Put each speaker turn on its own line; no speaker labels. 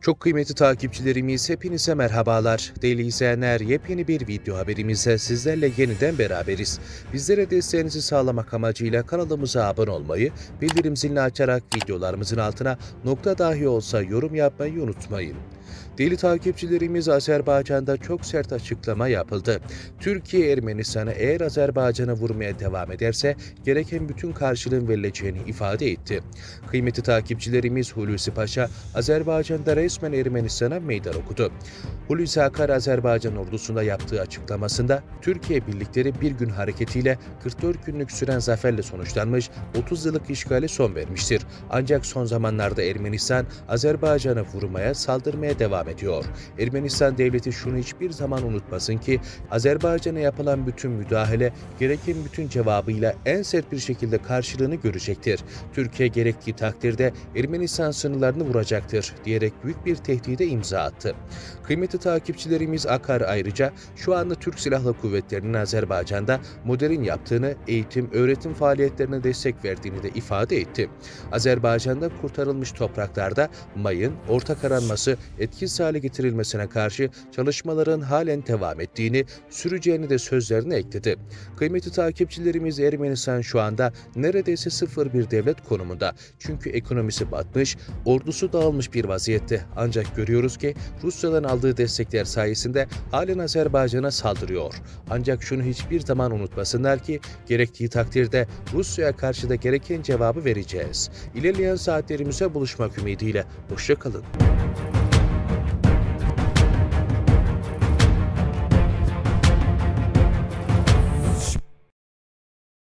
Çok kıymetli takipçilerimiz, hepinize merhabalar. Değerli izleyenler, yepyeni bir video haberimizle sizlerle yeniden beraberiz. Bizlere desteğinizi sağlamak amacıyla kanalımıza abone olmayı, bildirim zilini açarak videolarımızın altına nokta dahi olsa yorum yapmayı unutmayın. Değerli takipçilerimiz, Azerbaycan'da çok sert açıklama yapıldı. Türkiye Ermenistan'a eğer Azerbaycan'ı vurmaya devam ederse gereken bütün karşılığın verileceğini ifade etti. Kıymetli takipçilerimiz, Hulusi Paşa Azerbaycan'da resmen Ermenistan'a meydan okudu. Hulusi Akar, Azerbaycan ordusunda yaptığı açıklamasında Türkiye birlikleri bir gün hareketiyle 44 günlük süren zaferle sonuçlanmış 30 yıllık işgale son vermiştir. Ancak son zamanlarda Ermenistan Azerbaycan'ı vurmaya, saldırmaya devam ediyor. Ermenistan devleti şunu hiçbir zaman unutmasın ki Azerbaycan'a yapılan bütün müdahale gereken bütün cevabıyla en sert bir şekilde karşılığını görecektir. Türkiye gerektiği takdirde Ermenistan sınırlarını vuracaktır diyerek büyük bir tehdide imza attı. Kıymetli takipçilerimiz, Akar ayrıca şu anda Türk Silahlı Kuvvetleri'nin Azerbaycan'da modern yaptığını, eğitim, öğretim faaliyetlerine destek verdiğini de ifade etti. Azerbaycan'da kurtarılmış topraklarda mayın, ortak aranması, etkisiz hale getirilmesine karşı çalışmaların halen devam ettiğini, süreceğini de sözlerine ekledi. Kıymetli takipçilerimiz, Ermenistan şu anda neredeyse sıfır bir devlet konumunda. Çünkü ekonomisi batmış, ordusu dağılmış bir vaziyette. Ancak görüyoruz ki Rusya'dan aldığı destekler sayesinde halen Azerbaycan'a saldırıyor. Ancak şunu hiçbir zaman unutmasınlar ki gerektiği takdirde Rusya'ya karşı da gereken cevabı vereceğiz. İlerleyen saatlerimize buluşmak ümidiyle. Hoşça kalın.